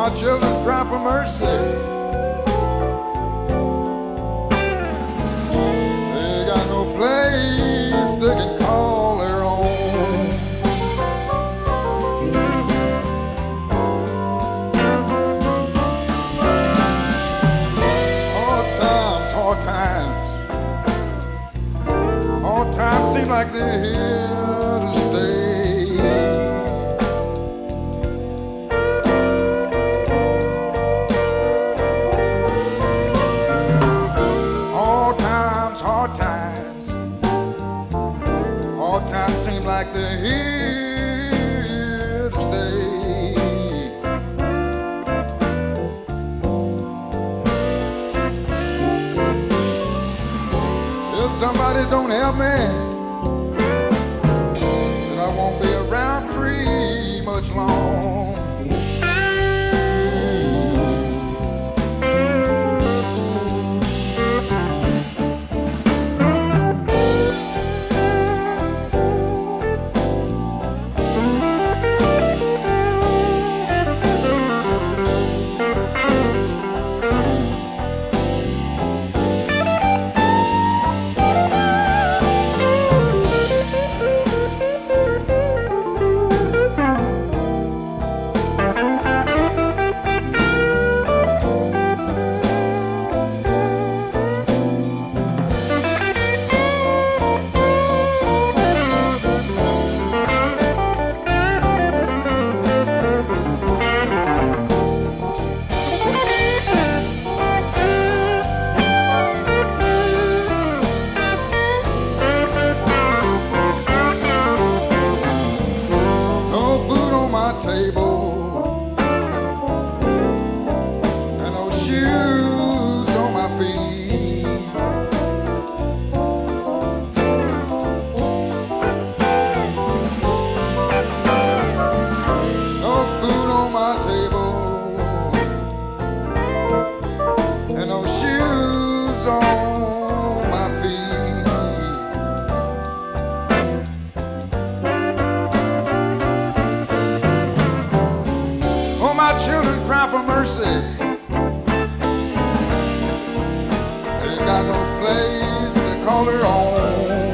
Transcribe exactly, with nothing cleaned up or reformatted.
my children cry for mercy. They got no place they can call their own. Hard times, hard times. Hard times seem like they're here to stay. Hard times, hard times seem like they're here to stay. If somebody don't help me, then I won't be around free much long. Table and no shoes on my feet. No food on my table and no shoes on my feet. My children cry for mercy. They got no place to call their own.